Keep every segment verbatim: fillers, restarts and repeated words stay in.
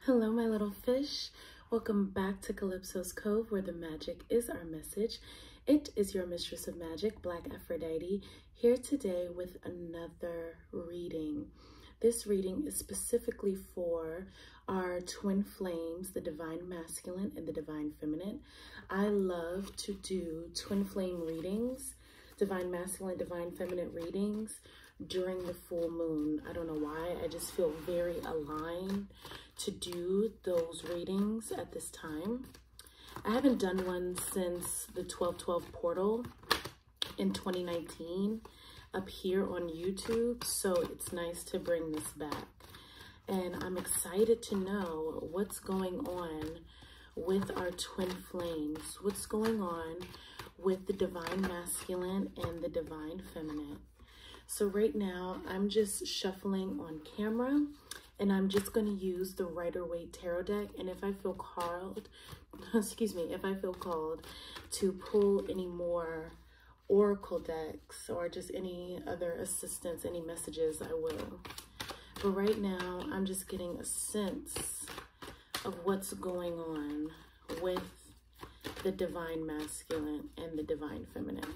Hello, my little fish. Welcome back to Calypso's Cove, where the magic is our message. It is your mistress of magic, Black Aphrodite, here today with another reading. This reading is specifically for our twin flames, the divine masculine and the divine feminine. I love to do twin flame readings, divine masculine, divine feminine readings during the full moon. I don't know why. I just feel very aligned to do those readings at this time. I haven't done one since the twelve twelve portal in twenty nineteen up here on YouTube, so it's nice to bring this back. And I'm excited to know what's going on with our twin flames, what's going on with the divine masculine and the divine feminine. So right now I'm just shuffling on camera, and I'm just going to use the Rider-Waite Tarot deck. And if I feel called, excuse me, if I feel called to pull any more oracle decks or just any other assistance, any messages, I will. But right now, I'm just getting a sense of what's going on with the divine masculine and the divine feminine.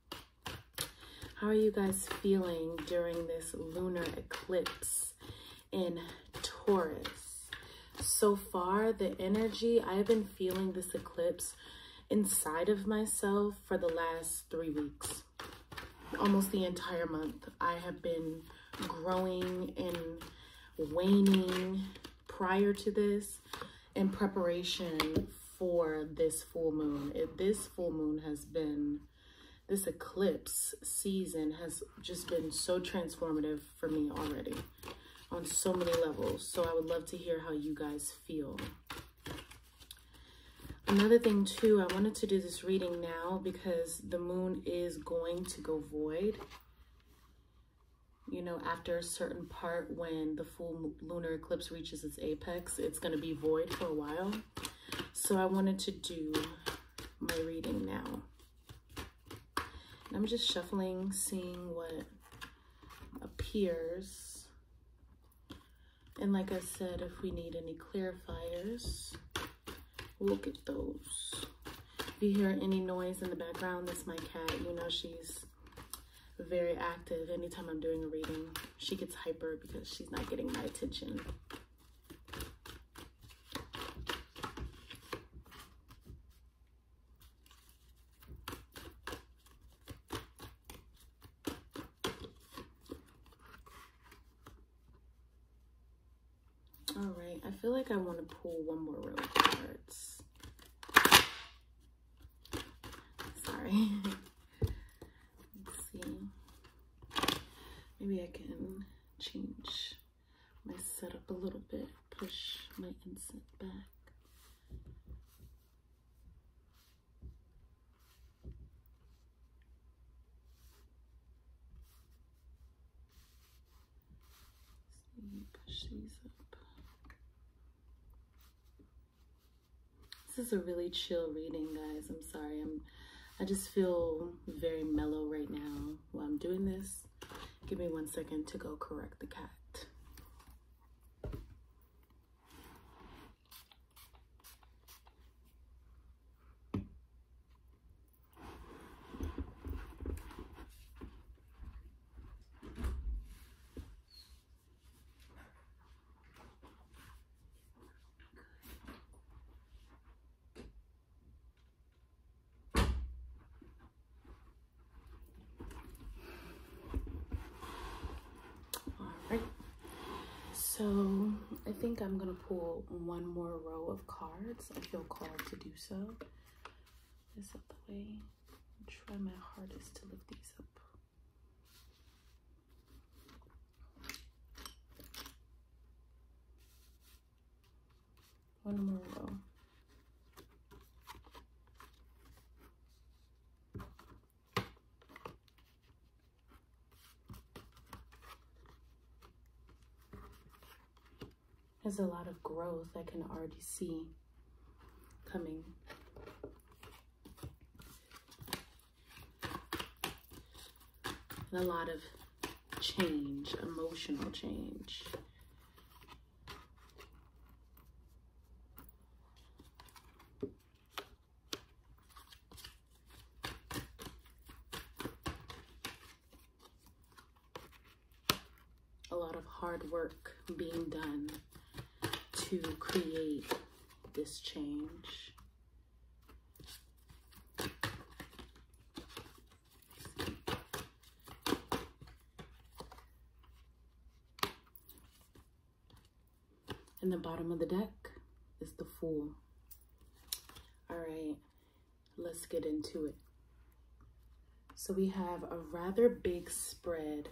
How are you guys feeling during this lunar eclipse in Taurus? So far, the energy, I've been feeling this eclipse inside of myself for the last three weeks. Almost the entire month, I have been growing and waning prior to this in preparation for this full moon. It, this full moon has been, this eclipse season has just been so transformative for me already on so many levels. So I would love to hear how you guys feel. Another thing too, I wanted to do this reading now because the moon is going to go void. You know, after a certain part, when the full lunar eclipse reaches its apex, it's going to be void for a while. So I wanted to do my reading now. And I'm just shuffling, seeing what appears. And like I said, if we need any clarifiers, we'll get those. If you hear any noise in the background, that's my cat. You know, she's very active. Anytime I'm doing a reading, she gets hyper because she's not getting my attention. All right, I feel like I want to pull one more row of cards. Sorry. Let's see. Maybe I can change my setup a little bit, push my incense back. Let's see, push these up. This is a really chill reading, guys. I'm sorry. I'm I just feel very mellow right now while I'm doing this. Give me one second to go correct the cat. So I think I'm gonna pull one more row of cards. I feel called to do so. This up the way. I'll try my hardest to lift these up. One more row. There's a lot of growth I can already see coming. And a lot of change, emotional change. hard work being done to create this change. And the bottom of the deck is the Fool. All right, let's get into it. So we have a rather big spread.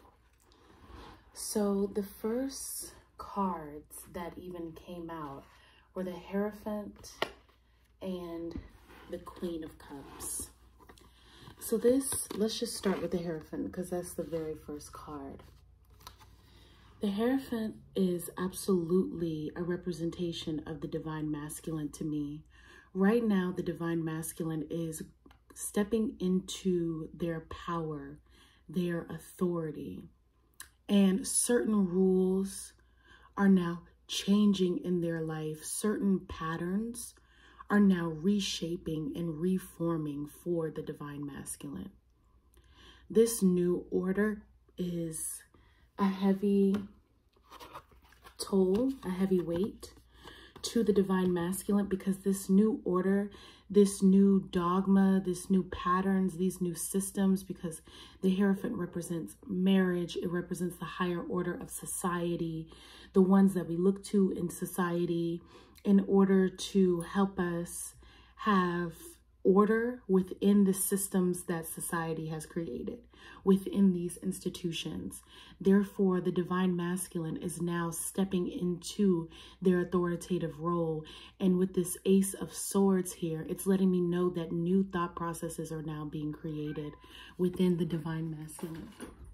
So the first cards that even came out were the Hierophant and the Queen of Cups. So this, let's just start with the Hierophant because that's the very first card. The Hierophant is absolutely a representation of the Divine Masculine to me. Right now, the Divine Masculine is stepping into their power, their authority, and certain rules are now changing in their life. Certain patterns are now reshaping and reforming for the Divine Masculine. This new order is a heavy toll, a heavy weight to the Divine Masculine, because this new order, this new dogma, this new patterns, these new systems, because the Hierophant represents marriage, it represents the higher order of society, the ones that we look to in society in order to help us have order within the systems that society has created, within these institutions. Therefore, the Divine Masculine is now stepping into their authoritative role. And with this Ace of Swords here, it's letting me know that new thought processes are now being created within the Divine Masculine.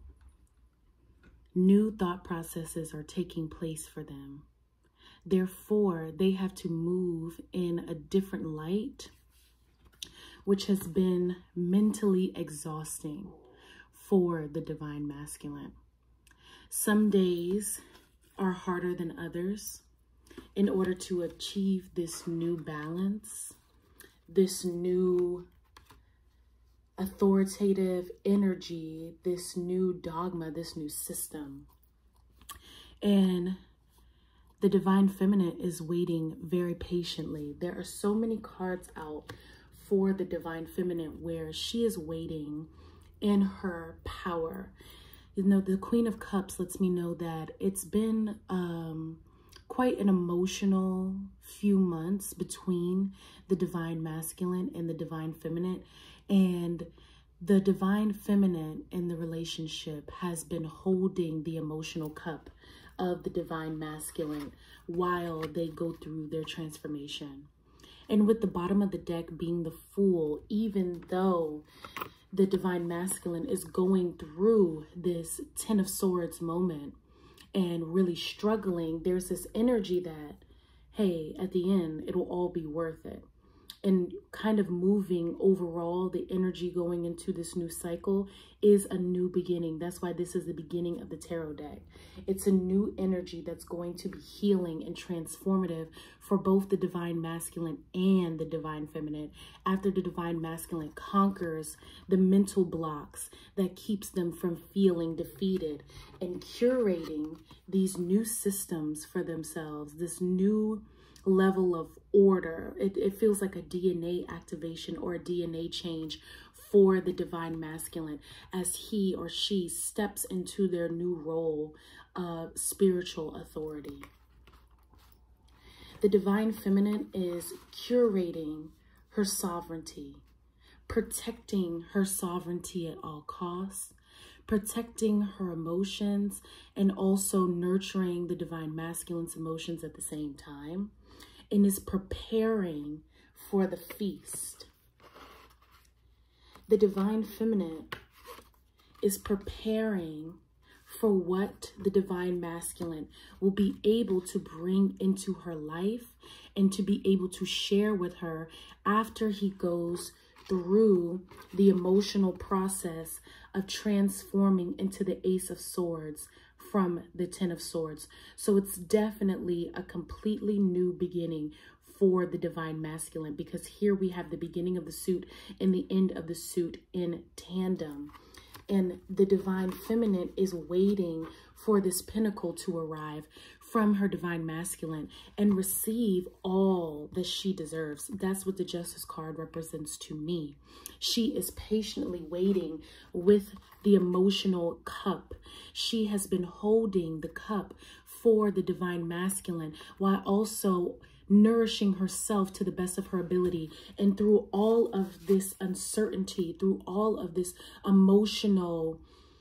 New thought processes are taking place for them. Therefore, they have to move in a different light, which has been mentally exhausting for the Divine Masculine. Some days are harder than others in order to achieve this new balance, this new authoritative energy, this new dogma, this new system. And the Divine Feminine is waiting very patiently. There are so many cards out for the Divine Feminine where she is waiting in her power. You know, the Queen of Cups lets me know that it's been um, quite an emotional few months between the Divine Masculine and the Divine Feminine. And the Divine Feminine in the relationship has been holding the emotional cup of the Divine Masculine while they go through their transformation. And with the bottom of the deck being the Fool, even though the Divine Masculine is going through this Ten of Swords moment and really struggling, there's this energy that, hey, at the end, it'll all be worth it. And kind of moving overall, the energy going into this new cycle is a new beginning. That's why this is the beginning of the tarot deck. It's a new energy that's going to be healing and transformative for both the Divine Masculine and the Divine Feminine. After the Divine Masculine conquers the mental blocks that keeps them from feeling defeated and curating these new systems for themselves, this new level of order. It, it feels like a D N A activation or a D N A change for the Divine Masculine as he or she steps into their new role of spiritual authority. The Divine Feminine is curating her sovereignty, protecting her sovereignty at all costs, protecting her emotions, and also nurturing the Divine Masculine's emotions at the same time, and is preparing for the feast. The Divine Feminine is preparing for what the Divine Masculine will be able to bring into her life and to be able to share with her after he goes through the emotional process of transforming into the Ace of Swords from the Ten of Swords. So it's definitely a completely new beginning for the Divine Masculine, because here we have the beginning of the suit and the end of the suit in tandem. And the Divine Feminine is waiting for this pinnacle to arrive from her divine masculine and receive all that she deserves. That's what the Justice card represents to me. She is patiently waiting with the emotional cup. She has been holding the cup for the divine masculine while also nourishing herself to the best of her ability. And through all of this uncertainty, through all of this emotional,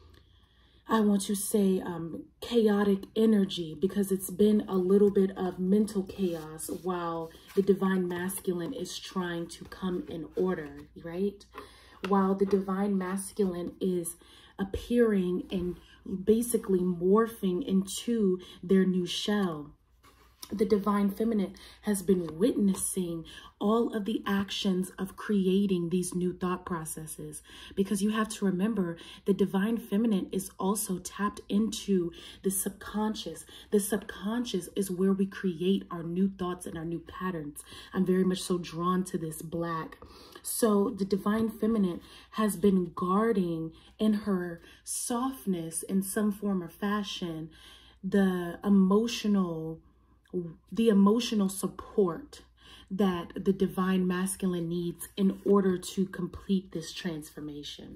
I want to say um, chaotic energy, because it's been a little bit of mental chaos while the divine masculine is trying to come in order, right? While the divine masculine is appearing and basically morphing into their new shell. The divine feminine has been witnessing all of the actions of creating these new thought processes, because you have to remember the divine feminine is also tapped into the subconscious. The subconscious is where we create our new thoughts and our new patterns. I'm very much so drawn to this black. So the divine feminine has been guarding in her softness in some form or fashion the emotional the emotional support that the divine masculine needs in order to complete this transformation.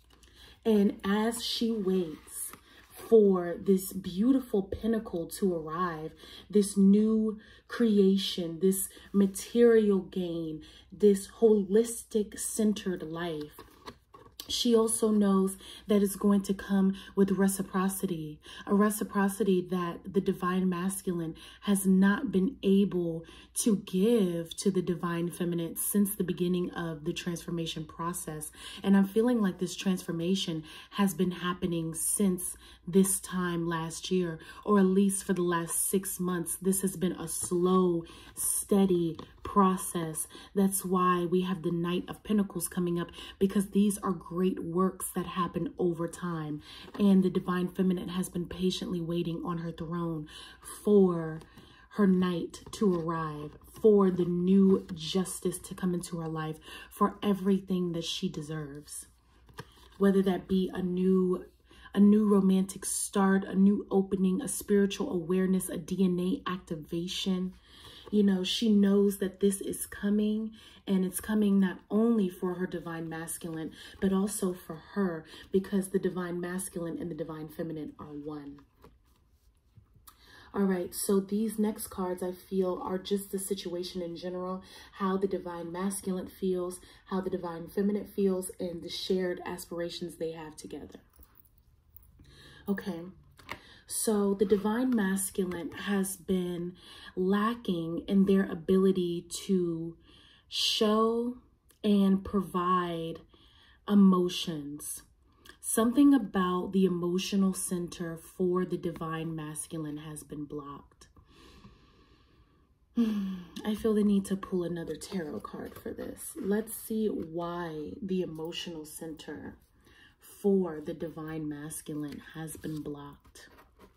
And as she waits for this beautiful pinnacle to arrive, this new creation, this material gain, this holistic centered life, she also knows that it's going to come with reciprocity, a reciprocity that the divine masculine has not been able to give to the divine feminine since the beginning of the transformation process. And I'm feeling like this transformation has been happening since this time last year, or at least for the last six months. This has been a slow, steady process. That's why we have the Knight of Pentacles coming up, because these are great works that happen over time. And the divine feminine has been patiently waiting on her throne for her knight to arrive, for the new justice to come into her life, for everything that she deserves. Whether that be a new a new romantic start, a new opening, a spiritual awareness, a D N A activation. You know, she knows that this is coming, and it's coming not only for her divine masculine, but also for her, because the divine masculine and the divine feminine are one. All right, so these next cards I feel are just the situation in general, how the divine masculine feels, how the divine feminine feels, and the shared aspirations they have together. Okay. So the divine masculine has been lacking in their ability to show and provide emotions. Something about the emotional center for the divine masculine has been blocked. I feel the need to pull another tarot card for this. Let's see why the emotional center for the divine masculine has been blocked.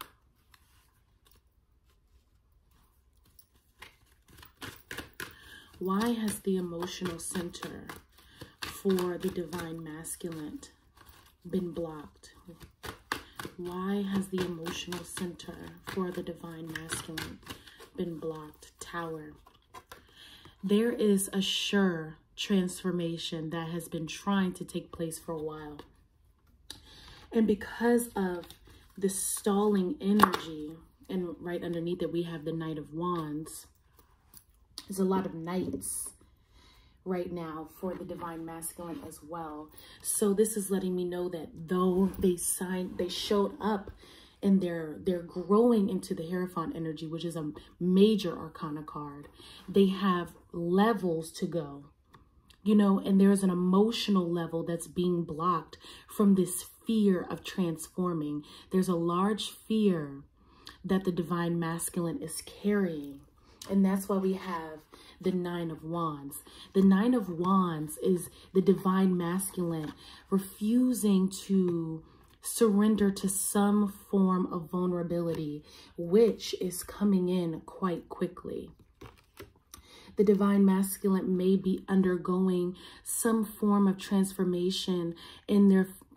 Why has the emotional center for the divine masculine been blocked? Why has the emotional center for the divine masculine been blocked? Tower. There is a sure transformation that has been trying to take place for a while. And because of the stalling energy, and right underneath it we have the Knight of Wands, there's a lot of knights right now for the divine masculine as well. So this is letting me know that though they signed, they showed up and they're they're growing into the Hierophant energy, which is a major arcana card. They have levels to go, you know, and there's an emotional level that's being blocked from this fear of transforming. There's a large fear that the divine masculine is carrying. And that's why we have the Nine of Wands. The Nine of Wands is the divine masculine refusing to surrender to some form of vulnerability, which is coming in quite quickly. The divine masculine may be undergoing some form of transformation in their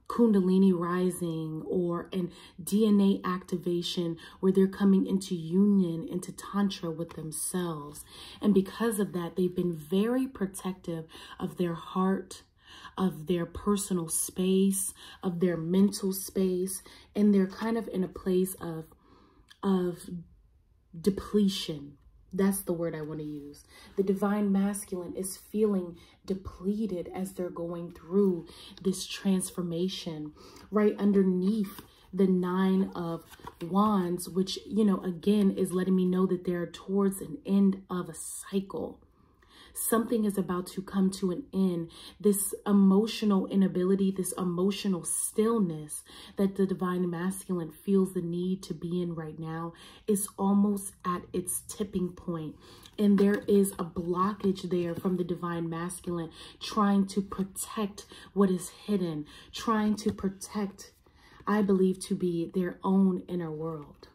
Kundalini rising or an D N A activation where they're coming into union, into Tantra with themselves. And because of that, they've been very protective of their heart, of their personal space, of their mental space. And they're kind of in a place of, of depletion. That's the word I want to use. The divine masculine is feeling depleted as they're going through this transformation. Right underneath the Nine of Wands, which, you know, again, is letting me know that they're towards an end of a cycle. Something is about to come to an end. This emotional inability, this emotional stillness that the divine masculine feels the need to be in right now is almost at its tipping point. And there is a blockage there from the divine masculine trying to protect what is hidden, trying to protect, I believe, to be their own inner world.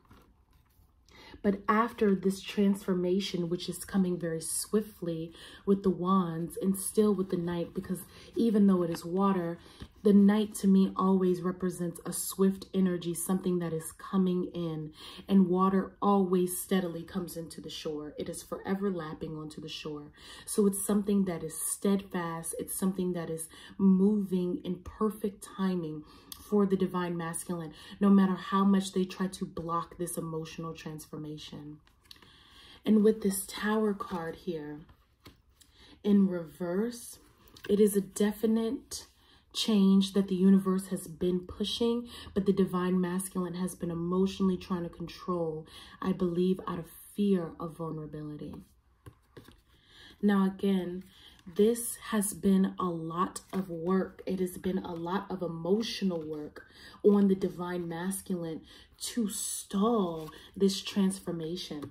But after this transformation, which is coming very swiftly with the wands and still with the Knight, because even though it is water, the Knight to me always represents a swift energy, something that is coming in, and water always steadily comes into the shore. It is forever lapping onto the shore. So it's something that is steadfast. It's something that is moving in perfect timing for the divine masculine, no matter how much they try to block this emotional transformation. And with this Tower card here in reverse, it is a definite change that the universe has been pushing, but the divine masculine has been emotionally trying to control, I believe, out of fear of vulnerability. Now, again, this has been a lot of work. It has been a lot of emotional work on the divine masculine to stall this transformation,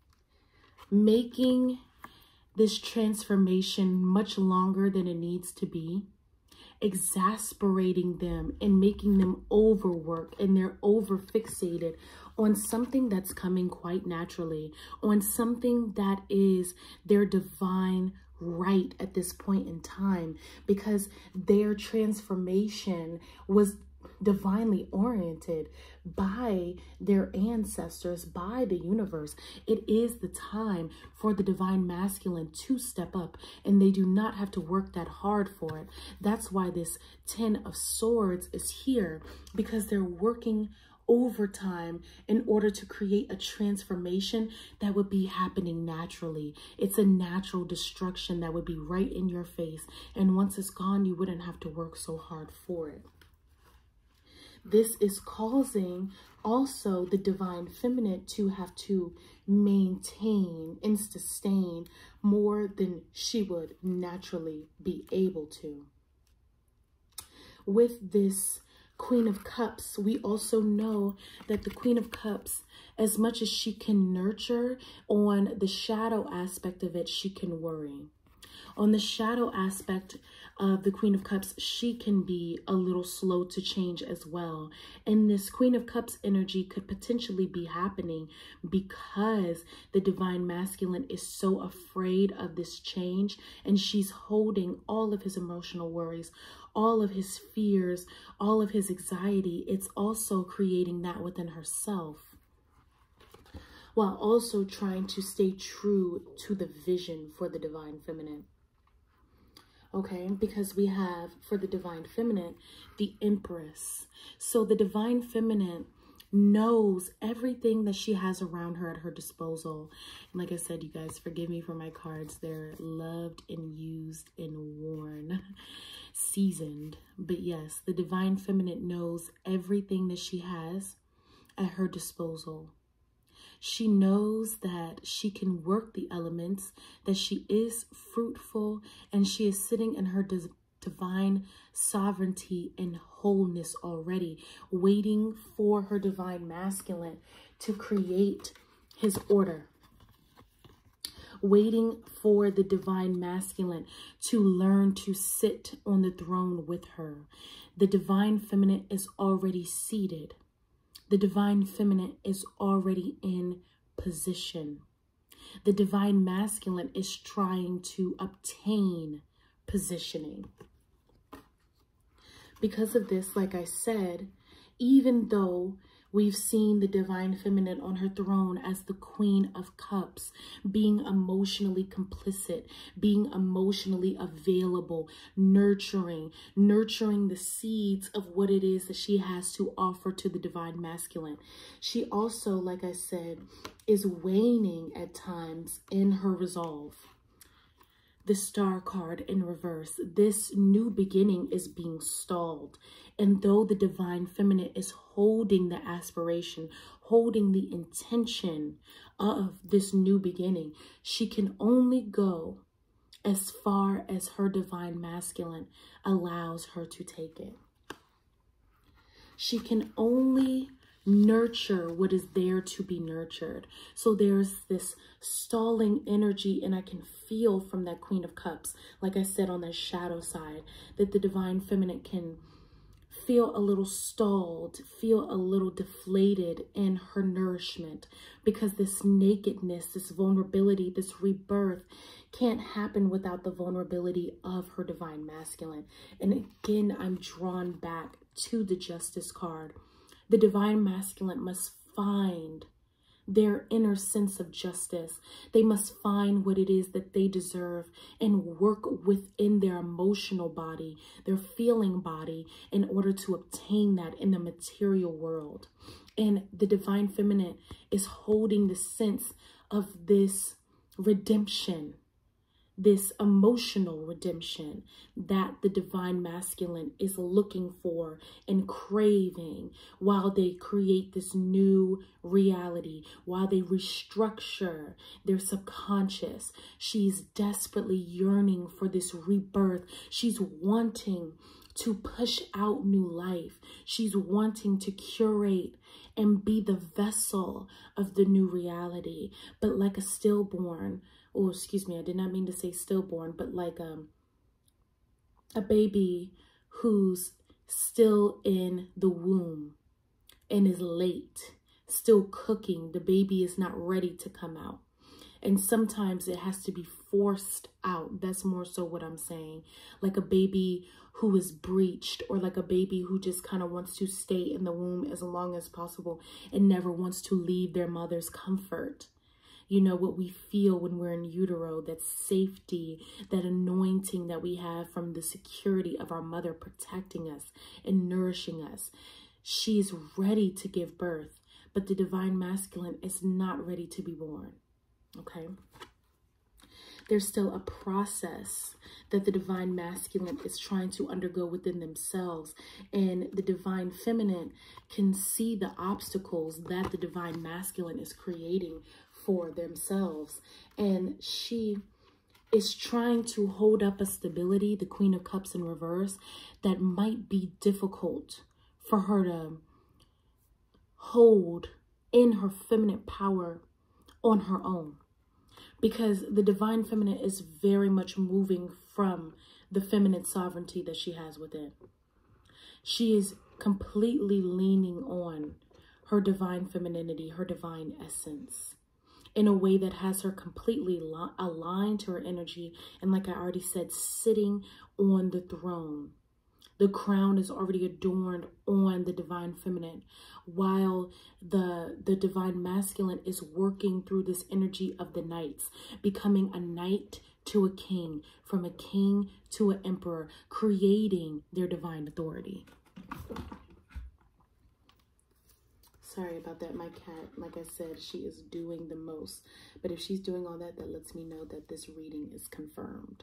making this transformation much longer than it needs to be, exasperating them and making them overwork, and they're over fixated on something that's coming quite naturally, on something that is their divine right at this point in time, because their transformation was divinely oriented by their ancestors, by the universe. It is the time for the divine masculine to step up, and they do not have to work that hard for it. That's why this Ten of Swords is here, because they're working overtime in order to create a transformation that would be happening naturally. It's a natural destruction that would be right in your face, and once it's gone, you wouldn't have to work so hard for it. This is causing also the divine feminine to have to maintain and sustain more than she would naturally be able to. With this Queen of Cups, we also know that the Queen of Cups, as much as she can nurture, on the shadow aspect of it, she can worry. On the shadow aspect of the Queen of Cups, she can be a little slow to change as well. And this Queen of Cups energy could potentially be happening because the divine masculine is so afraid of this change, and she's holding all of his emotional worries, all of his fears, all of his anxiety. It's also creating that within herself, while also trying to stay true to the vision for the divine feminine. Okay, because we have, for the divine feminine, the Empress. So the divine feminine knows everything that she has around her at her disposal. And like I said, you guys, forgive me for my cards. They're loved and used and worn, seasoned. But yes, the divine feminine knows everything that she has at her disposal. She knows that she can work the elements, that she is fruitful, and she is sitting in her divine sovereignty and wholeness already, waiting for her divine masculine to create his order, waiting for the divine masculine to learn to sit on the throne with her. The divine feminine is already seated. The divine feminine is already in position. The divine masculine is trying to obtain positioning. Because of this, like I said, even though we've seen the divine feminine on her throne as the Queen of Cups, being emotionally complicit, being emotionally available, nurturing, nurturing the seeds of what it is that she has to offer to the divine masculine. She also, like I said, is waning at times in her resolve. The Star card in reverse. This new beginning is being stalled. And though the divine feminine is holding the aspiration, holding the intention of this new beginning, she can only go as far as her divine masculine allows her to take it. She can only nurture what is there to be nurtured. So there's this stalling energy, and I can feel from that Queen of Cups, like I said, on the shadow side, that the divine feminine can feel a little stalled, feel a little deflated in her nourishment, because this nakedness, this vulnerability, this rebirth can't happen without the vulnerability of her divine masculine. And again, I'm drawn back to the Justice card. The divine masculine must find their inner sense of justice. They must find what it is that they deserve and work within their emotional body, their feeling body, in order to obtain that in the material world. And the divine feminine is holding the sense of this redemption, this emotional redemption that the divine masculine is looking for and craving while they create this new reality, while they restructure their subconscious. She's desperately yearning for this rebirth. She's wanting to push out new life. She's wanting to curate and be the vessel of the new reality. But like a stillborn, or excuse me, I did not mean to say stillborn, but like um, a baby who's still in the womb and is late, still cooking. The baby is not ready to come out. And sometimes it has to be forced out. That's more so what I'm saying. Like a baby who is breached, or like a baby who just kind of wants to stay in the womb as long as possible and never wants to leave their mother's comfort. You know, what we feel when we're in utero, that safety, that anointing that we have from the security of our mother protecting us and nourishing us. She's ready to give birth, but the divine masculine is not ready to be born. Okay? There's still a process that the divine masculine is trying to undergo within themselves. And the divine feminine can see the obstacles that the divine masculine is creating for themselves. And she is trying to hold up a stability, the Queen of Cups in reverse, that might be difficult for her to hold in her feminine power on her own. Because the divine feminine is very much moving from the feminine sovereignty that she has within. She is completely leaning on her divine femininity, her divine essence, in a way that has her completely aligned to her energy. And like I already said, sitting on the throne. The crown is already adorned on the divine feminine, while the, the divine masculine is working through this energy of the knights, becoming a knight to a king, from a king to an emperor, creating their divine authority. Sorry about that. My cat, like I said, she is doing the most. But if she's doing all that, that lets me know that this reading is confirmed.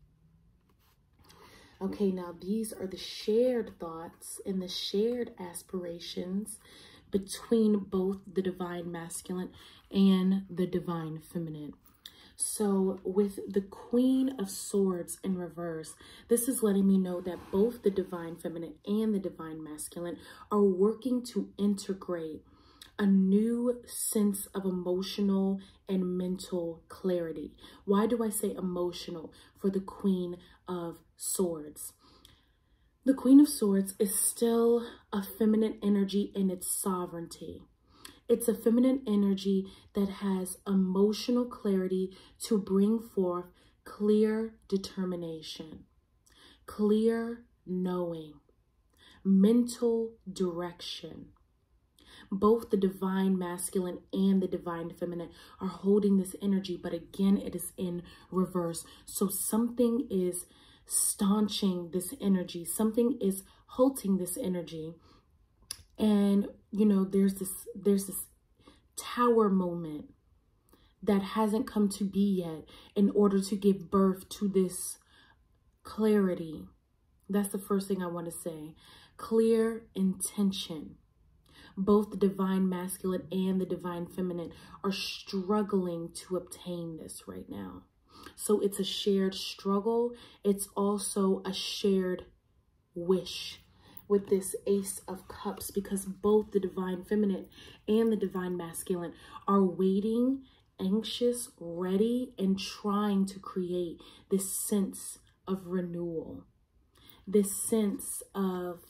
Okay, now these are the shared thoughts and the shared aspirations between both the divine masculine and the divine feminine. So with the Queen of Swords in reverse, this is letting me know that both the divine feminine and the divine masculine are working to integrate a new sense of emotional and mental clarity. Why do I say emotional for the Queen of Swords? The Queen of Swords is still a feminine energy in its sovereignty. It's a feminine energy that has emotional clarity to bring forth clear determination, clear knowing. mental direction. Both the divine masculine and the divine feminine are holding this energy, but again, it is in reverse. So something is staunching this energy. Something is halting this energy. And, you know, there's this, there's this tower moment that hasn't come to be yet in order to give birth to this clarity. That's the first thing I want to say. Clear intention. Both the divine masculine and the divine feminine are struggling to obtain this right now. So it's a shared struggle. It's also a shared wish with this Ace of Cups, because both the divine feminine and the divine masculine are waiting, anxious, ready, and trying to create this sense of renewal, this sense of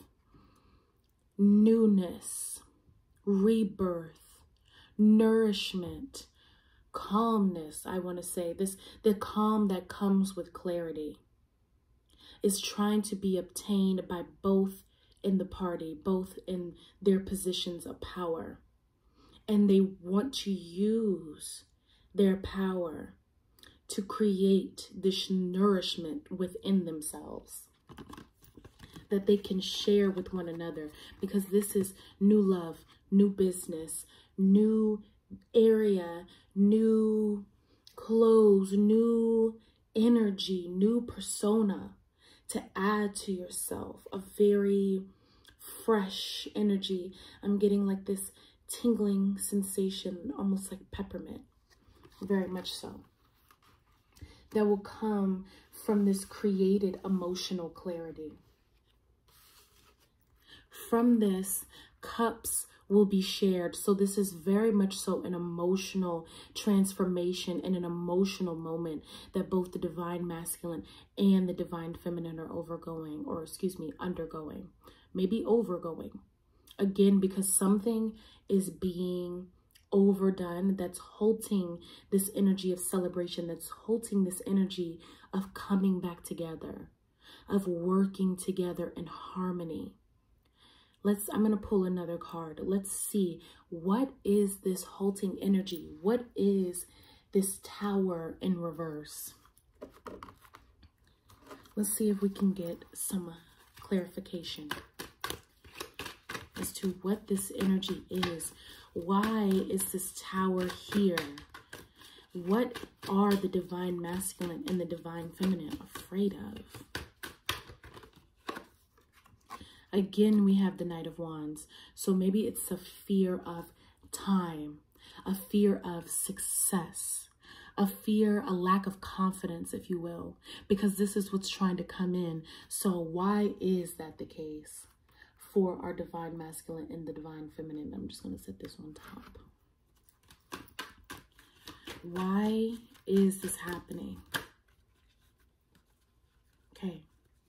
newness, rebirth, nourishment, calmness. I want to say this, the calm that comes with clarity is trying to be obtained by both in the party, both in their positions of power. And they want to use their power to create this nourishment within themselves that they can share with one another, because this is new love, new business, new area, new clothes, new energy, new persona to add to yourself, a very fresh energy. I'm getting like this tingling sensation, almost like peppermint, very much so, that will come from this created emotional clarity. From this, cups will be shared. So this is very much so an emotional transformation and an emotional moment that both the divine masculine and the divine feminine are overgoing, or excuse me, undergoing, maybe overgoing. Again, because something is being overdone that's halting this energy of celebration, that's halting this energy of coming back together, of working together in harmony. Let's, I'm going to pull another card. Let's see, what is this halting energy? What is this tower in reverse? Let's see if we can get some clarification as to what this energy is. Why is this tower here? What are the divine masculine and the divine feminine afraid of? Again, we have the Knight of Wands. So maybe it's a fear of time, a fear of success, a fear, a lack of confidence, if you will, because this is what's trying to come in. So why is that the case for our divine masculine and the divine feminine? I'm just going to set this on top. Why is this happening? Okay.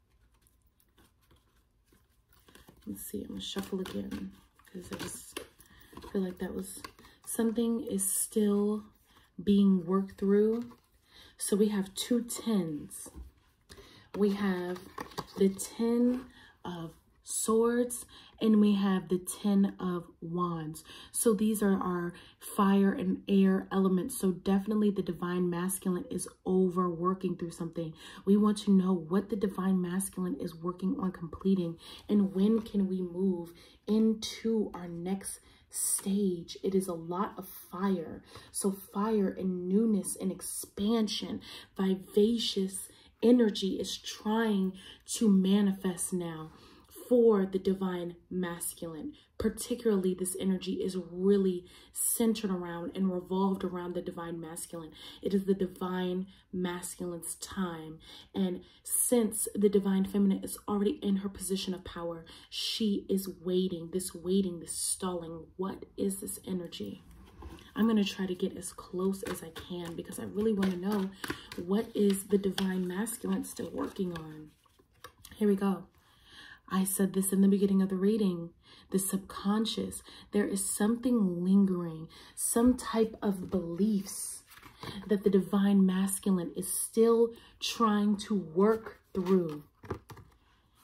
Let's see, I'm going to shuffle again, because I just feel like that was something is still being worked through. So we have two tens. We have the ten of swords and we have the ten of wands. So these are our fire and air elements. So definitely the divine masculine is overworking through something. We want to know what the divine masculine is working on completing, and when can we move into our next stage. It is a lot of fire. So fire and newness and expansion, vivacious energy is trying to manifest now for the divine masculine. Particularly, this energy is really centered around and revolved around the divine masculine. It is the divine masculine's time. And since the divine feminine is already in her position of power, she is waiting, this waiting, this stalling. What is this energy? I'm going to try to get as close as I can because I really want to know what is the divine masculine still working on. Here we go. I said this in the beginning of the reading, the subconscious. There is something lingering, some type of beliefs that the divine masculine is still trying to work through.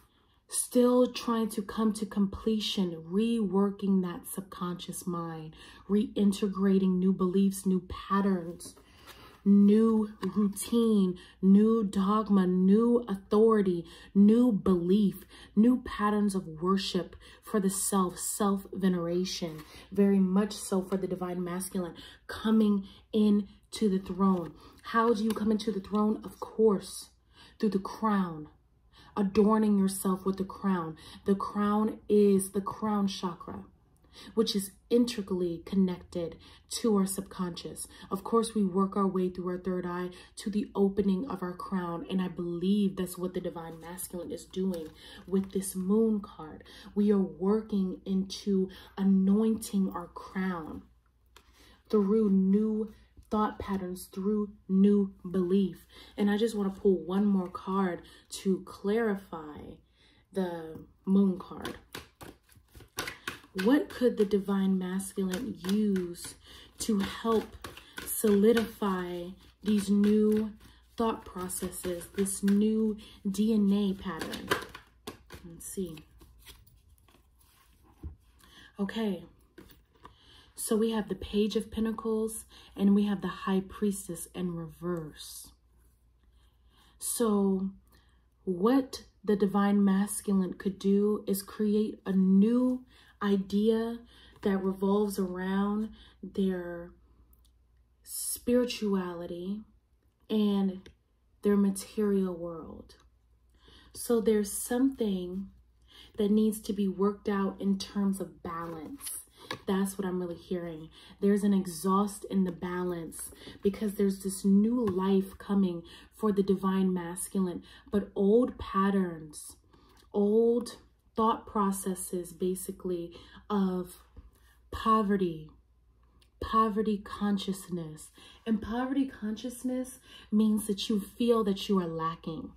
still trying to come to completion, reworking that subconscious mind, reintegrating new beliefs, new patterns, new routine, new dogma, new authority, new belief, new patterns of worship for the self, self-veneration, very much so for the divine masculine, coming into the throne. How do you come into the throne? Of course, through the crown, adorning yourself with the crown. The crown is the crown chakra, which is integrally connected to our subconscious. Of course, we work our way through our third eye to the opening of our crown. And I believe that's what the divine masculine is doing with this moon card. We are working into anointing our crown through new thought patterns, through new belief. And I just want to pull one more card to clarify the moon card. What could the divine masculine use to help solidify these new thought processes, this new D N A pattern? Let's see. Okay. So we have the Page of Pentacles and we have the High Priestess in reverse. So what the divine masculine could do is create a new idea that revolves around their spirituality and their material world. So there's something that needs to be worked out in terms of balance. That's what I'm really hearing. There's an exhaust in the balance because there's this new life coming for the divine masculine, but old patterns, old thought processes, basically, of poverty, poverty consciousness. And poverty consciousness means that you feel that you are lacking.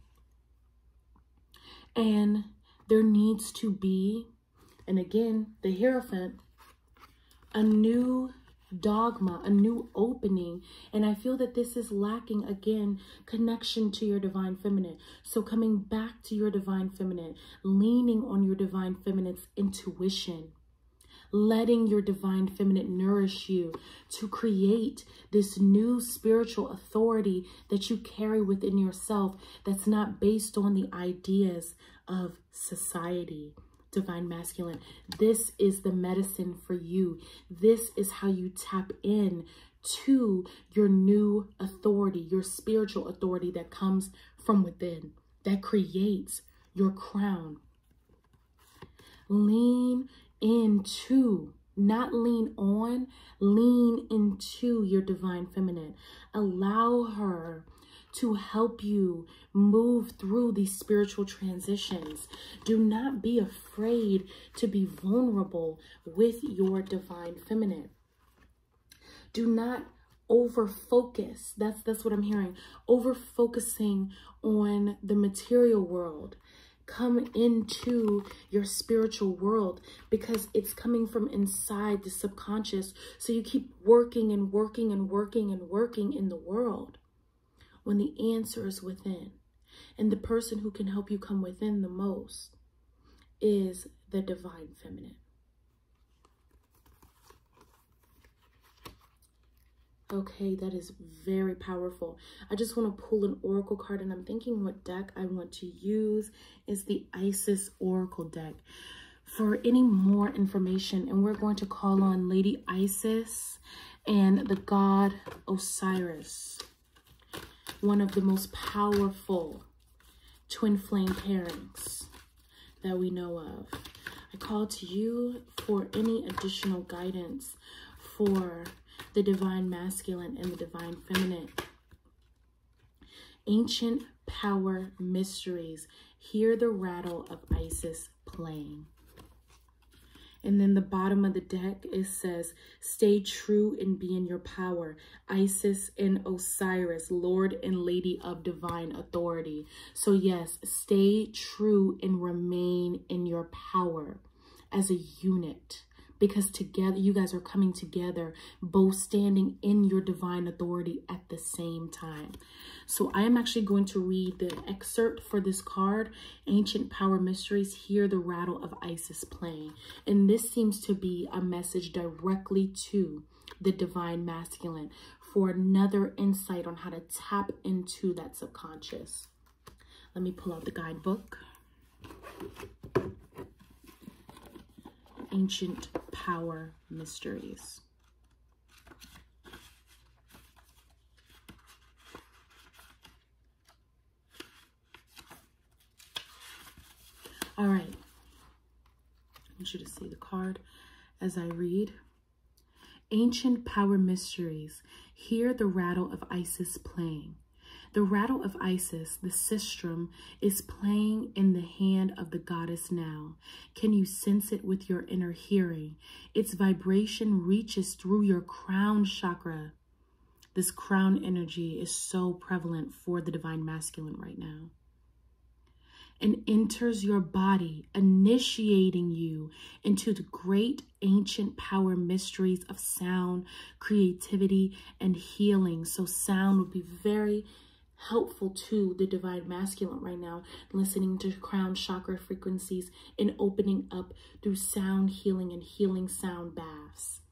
And there needs to be, and again, the Hierophant, a new dogma, a new opening. And I feel that this is lacking, again, connection to your divine feminine. So coming back to your divine feminine, leaning on your divine feminine's intuition, letting your divine feminine nourish you to create this new spiritual authority that you carry within yourself that's not based on the ideas of society. Divine masculine, this is the medicine for you. This is how you tap in to your new authority, your spiritual authority that comes from within, that creates your crown. Lean into, not lean on, lean into your divine feminine. Allow her to help you move through these spiritual transitions. Do not be afraid to be vulnerable with your divine feminine. Do not over focus. That's, that's what I'm hearing. Over focusing on the material world. Come into your spiritual world because it's coming from inside the subconscious. So you keep working and working and working and working in the world, when the answer is within. And the person who can help you come within the most is the divine feminine. Okay, that is very powerful. I just want to pull an oracle card, and I'm thinking what deck I want to use is the Isis Oracle deck. For any more information, and we're going to call on Lady Isis and the god Osiris, one of the most powerful twin flame pairings that we know of. I call to you for any additional guidance for the divine masculine and the divine feminine. Ancient power mysteries. Hear the rattle of Isis playing. And then the bottom of the deck, it says, stay true and be in your power. Isis and Osiris, Lord and Lady of divine authority. So yes, stay true and remain in your power as a unit. because together you guys are coming together, both standing in your divine authority at the same time. So I am actually going to read the excerpt for this card, Ancient Power Mysteries, Hear the Rattle of Isis Playing. And this seems to be a message directly to the divine masculine for another insight on how to tap into that subconscious. Let me pull out the guidebook. Ancient Power Mysteries. All right. I want you to see the card as I read. Ancient Power Mysteries. Hear the rattle of Isis playing. The rattle of Isis, the sistrum, is playing in the hand of the goddess now. Can you sense it with your inner hearing? Its vibration reaches through your crown chakra. This crown energy is so prevalent for the divine masculine right now. And enters your body, initiating you into the great ancient power mysteries of sound, creativity, and healing. So sound would be very helpful to the divine masculine right now, listening to crown chakra frequencies and opening up through sound healing and healing sound baths.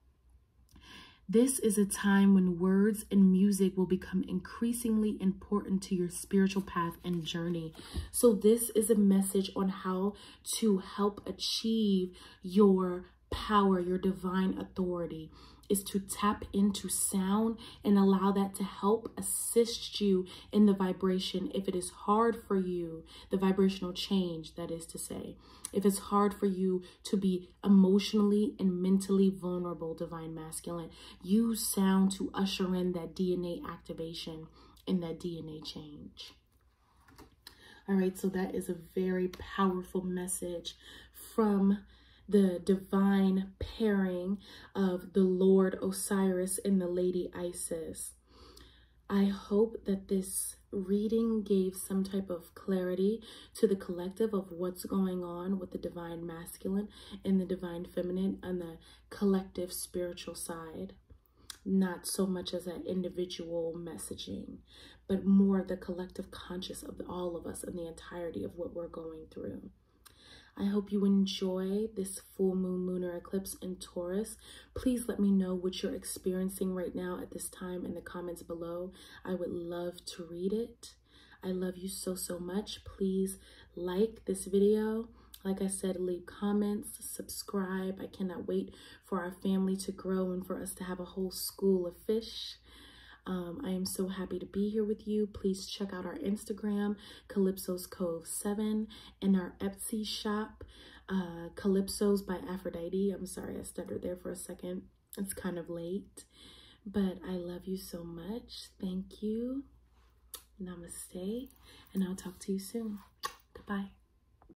This is a time when words and music will become increasingly important to your spiritual path and journey. So this is a message on how to help achieve your power, your divine authority, is to tap into sound and allow that to help assist you in the vibration. If it is hard for you, the vibrational change, that is to say, if it's hard for you to be emotionally and mentally vulnerable, divine masculine, use sound to usher in that D N A activation and that D N A change. All right, so that is a very powerful message from the divine pairing of the Lord Osiris and the Lady Isis. I hope that this reading gave some type of clarity to the collective of what's going on with the divine masculine and the divine feminine on the collective spiritual side. Not so much as an individual messaging, but more the collective conscious of all of us and the entirety of what we're going through. I hope you enjoy this full moon lunar eclipse in Taurus. Please let me know what you're experiencing right now at this time in the comments below. I would love to read it. I love you so, so much. Please like this video. Like I said, leave comments, subscribe. I cannot wait for our family to grow and for us to have a whole school of fish. Um, I am so happy to be here with you. Please check out our Instagram, Calypso's Cove seven, and our Etsy shop, uh, Calypso's by Aphrodite. I'm sorry, I stuttered there for a second. It's kind of late, but I love you so much. Thank you. Namaste, and I'll talk to you soon. Goodbye.